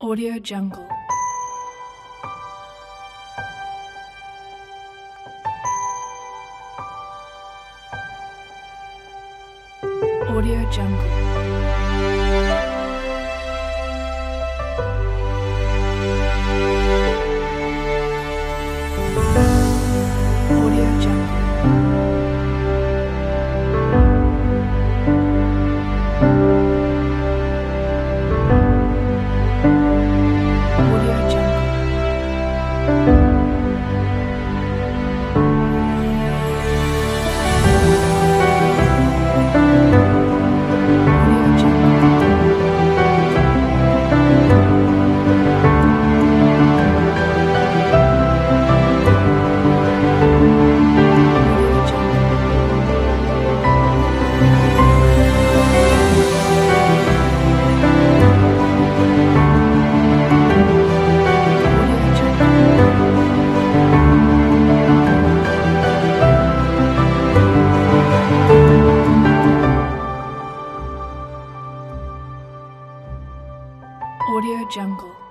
Audio Jungle. Audio Jungle. Audio Jungle. Audio Jungle. Audio Jungle. Audio Jungle. Audio Jungle. Audio Jungle.